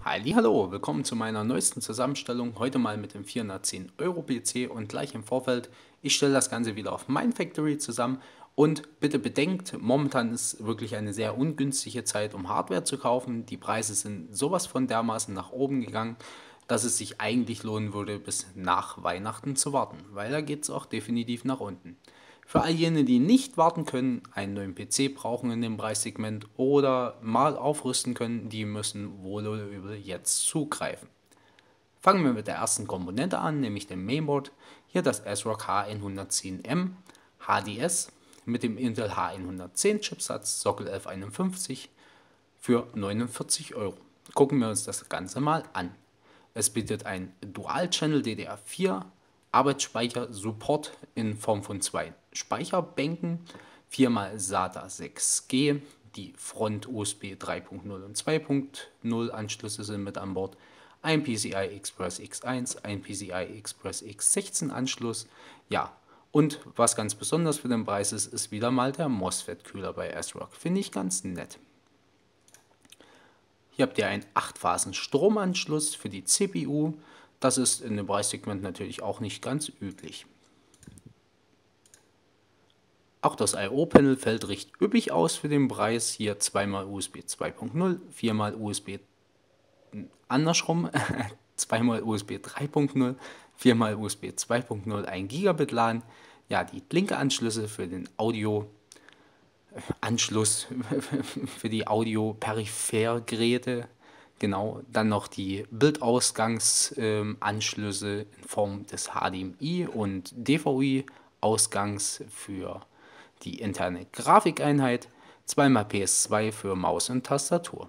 Hallo, willkommen zu meiner neuesten Zusammenstellung. Heute mal mit dem 410 Euro PC und gleich im Vorfeld. Ich stelle das Ganze wieder auf Mindfactory zusammen und bitte bedenkt, momentan ist wirklich eine sehr ungünstige Zeit, um Hardware zu kaufen. Die Preise sind sowas von dermaßen nach oben gegangen, dass es sich eigentlich lohnen würde, bis nach Weihnachten zu warten, weil da geht es auch definitiv nach unten. Für all jene, die nicht warten können, einen neuen PC brauchen in dem Preissegment oder mal aufrüsten können, die müssen wohl oder übel jetzt zugreifen. Fangen wir mit der ersten Komponente an, nämlich dem Mainboard. Hier das ASRock H110M HDS mit dem Intel H110 Chipsatz Sockel 1151 für 49 Euro. Gucken wir uns das Ganze mal an. Es bietet ein Dual-Channel DDR4 Arbeitsspeicher Support in Form von zwei Speicherbänken, 4x SATA 6G, die Front USB 3.0 und 2.0 Anschlüsse sind mit an Bord, ein PCI Express X1, ein PCI Express X16 Anschluss, ja. Und was ganz besonders für den Preis ist wieder mal der MOSFET-Kühler bei ASRock. Finde ich ganz nett. Hier habt ihr einen 8-Phasen-Stromanschluss für die CPU. Das ist in dem Preissegment natürlich auch nicht ganz üblich. Auch das I/O-Panel fällt recht üppig aus für den Preis. Hier 2x USB 2.0, 4x USB andersrum, 2x USB 3.0, 4x USB 2.0, 1 Gigabit LAN. Ja, die Blinkeranschlüsse für den Anschluss für die Audio-Periphergeräte. Genau, dann noch die Bildausgangsanschlüsse in Form des HDMI und DVI-Ausgangs für die interne Grafikeinheit, 2x PS2 für Maus und Tastatur.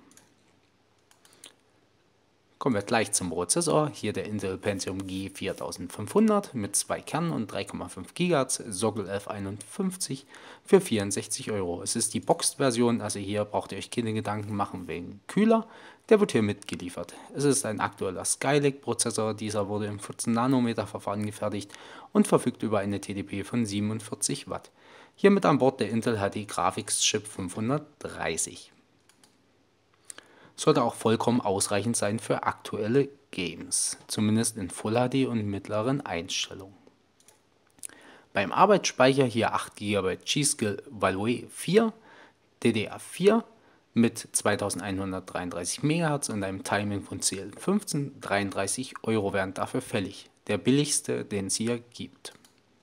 Kommen wir gleich zum Prozessor. Hier der Intel Pentium G4500 mit 2 Kernen und 3,5 GHz, Sockel 1151 für 64 Euro. Es ist die Boxed-Version, also hier braucht ihr euch keine Gedanken machen wegen Kühler. Der wird hier mitgeliefert. Es ist ein aktueller Skylake-Prozessor. Dieser wurde im 14-Nanometer-Verfahren gefertigt und verfügt über eine TDP von 47 Watt. Hier mit an Bord der Intel HD Graphics Chip 530. Sollte auch vollkommen ausreichend sein für aktuelle Games, zumindest in Full HD und mittleren Einstellungen. Beim Arbeitsspeicher hier 8 GB G-Skill Valois 4 DDR4 mit 2133 MHz und einem Timing von CL15, 33 Euro wären dafür fällig. Der billigste, den es hier gibt.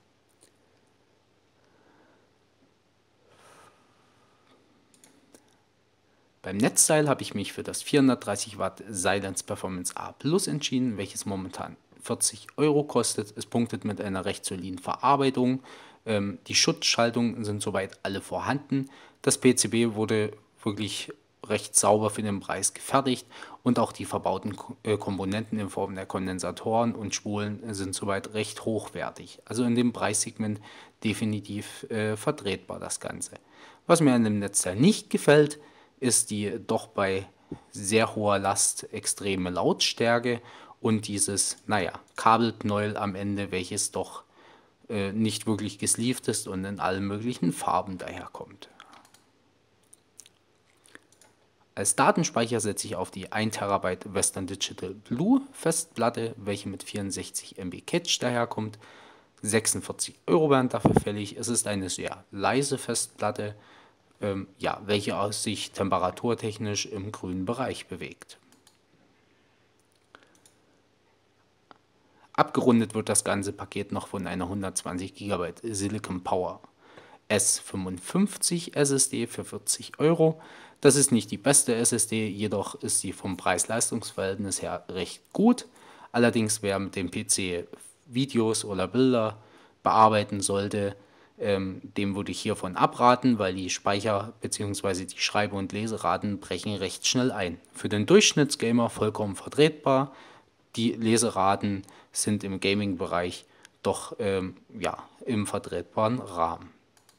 Beim Netzteil habe ich mich für das 430 Watt Silence Performance A Plus entschieden, welches momentan 40 Euro kostet. Es punktet mit einer recht soliden Verarbeitung. Die Schutzschaltungen sind soweit alle vorhanden. Das PCB wurde wirklich recht sauber für den Preis gefertigt und auch die verbauten Komponenten in Form der Kondensatoren und Spulen sind soweit recht hochwertig. Also in dem Preissegment definitiv vertretbar das Ganze. Was mir an dem Netzteil nicht gefällt, ist die doch bei sehr hoher Last extreme Lautstärke und dieses, naja, Kabelknäuel am Ende, welches doch nicht wirklich gesleeved ist und in allen möglichen Farben daherkommt. Als Datenspeicher setze ich auf die 1 TB Western Digital Blue Festplatte, welche mit 64 MB Cache daherkommt. 46 Euro wären dafür fällig. Es ist eine sehr leise Festplatte, ja, welche sich temperaturtechnisch im grünen Bereich bewegt. Abgerundet wird das ganze Paket noch von einer 120 GB Silicon Power S55 SSD für 40 Euro. Das ist nicht die beste SSD, jedoch ist sie vom Preis-Leistungs-Verhältnis her recht gut. Allerdings, wer mit dem PC Videos oder Bilder bearbeiten sollte, dem würde ich hiervon abraten, weil die Speicher- bzw. die Schreibe- und Leseraten brechen recht schnell ein. Für den Durchschnittsgamer vollkommen vertretbar. Die Leseraten sind im Gaming-Bereich doch ja, im vertretbaren Rahmen.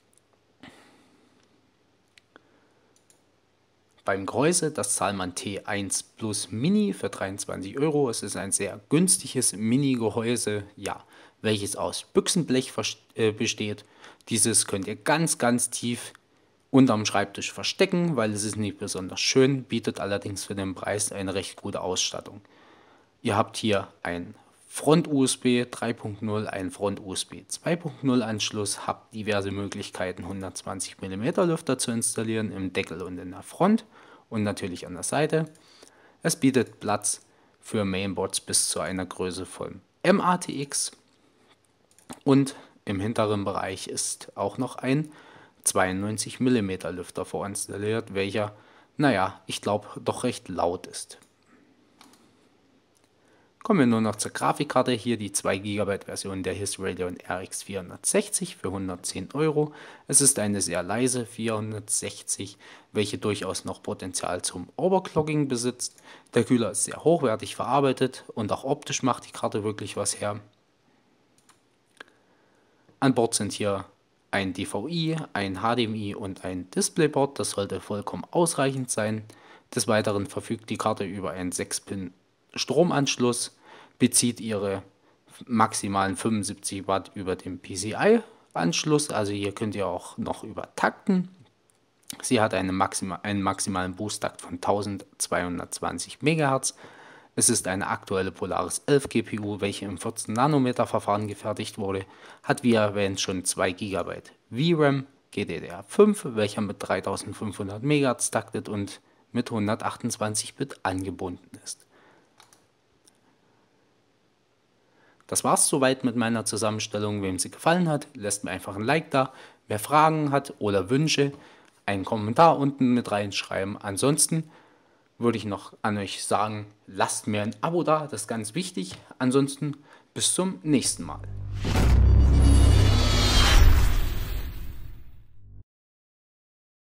Beim Gehäuse das Zalman T1 Plus Mini für 23 Euro. Es ist ein sehr günstiges Mini-Gehäuse, ja, welches aus Büchsenblech besteht. Dieses könnt ihr ganz tief unterm Schreibtisch verstecken, weil es ist nicht besonders schön, bietet allerdings für den Preis eine recht gute Ausstattung. Ihr habt hier ein Front-USB 3.0, ein Front-USB 2.0 Anschluss, habt diverse Möglichkeiten, 120 mm Lüfter zu installieren im Deckel und in der Front und natürlich an der Seite. Es bietet Platz für Mainboards bis zu einer Größe von MATX und im hinteren Bereich ist auch noch ein 92 mm Lüfter vorinstalliert, welcher, naja, ich glaube, doch recht laut ist. Kommen wir nur noch zur Grafikkarte. Hier die 2 GB Version der HIS Radeon RX 460 für 110 Euro. Es ist eine sehr leise 460, welche durchaus noch Potenzial zum Overclocking besitzt. Der Kühler ist sehr hochwertig verarbeitet und auch optisch macht die Karte wirklich was her. An Bord sind hier ein DVI, ein HDMI und ein Displayboard. Das sollte vollkommen ausreichend sein. Des Weiteren verfügt die Karte über einen 6-Pin Stromanschluss, bezieht ihre maximalen 75 Watt über den PCI-Anschluss, also hier könnt ihr auch noch übertakten. Sie hat einen maximalen Boost-Takt von 1220 MHz. Es ist eine aktuelle Polaris 11 GPU, welche im 14 Nanometer Verfahren gefertigt wurde, hat wie erwähnt schon 2 GB VRAM, GDDR5, welcher mit 3500 MHz taktet und mit 128 Bit angebunden ist. Das war's soweit mit meiner Zusammenstellung. Wem sie gefallen hat, lässt mir einfach ein Like da. Wer Fragen hat oder Wünsche, einen Kommentar unten mit reinschreiben. Ansonsten würde ich noch an euch sagen, lasst mir ein Abo da, das ist ganz wichtig. Ansonsten bis zum nächsten Mal.